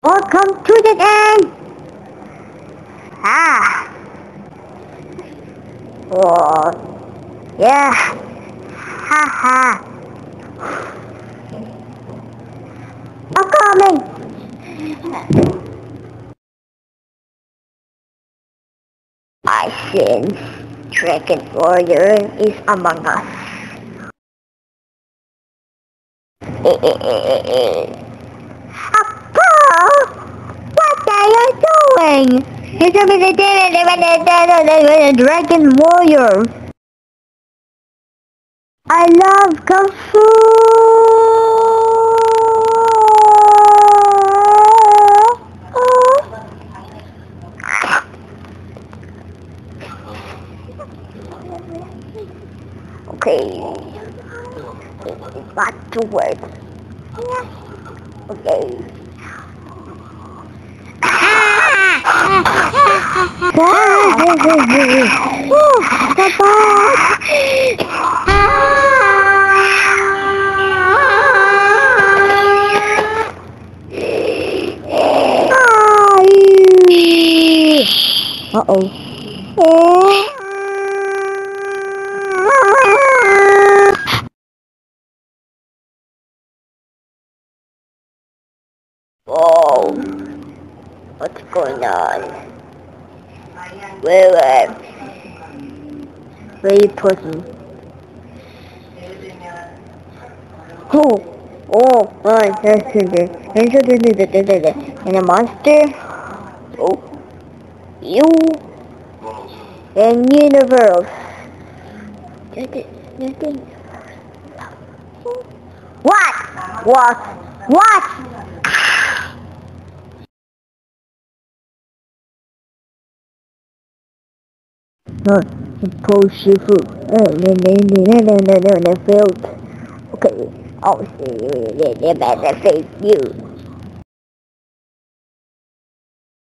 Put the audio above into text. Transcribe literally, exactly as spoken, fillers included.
Welcome to the end! Ah! Oh, yeah! Haha! I'm coming! I sense Dragon Warrior is among us. Appa! What are you doing? It's a Dragon Warrior. I love Kung Fu. Okay, it's got to work. Okay. Uh-oh. Oh, what's going on? Where, where? Where are you pushing? Oh, oh, oh, that's it. And a monster? Oh, you and universe. What? What? What? No, impose Shifu. Failed. Okay, I'll see you. They better face you.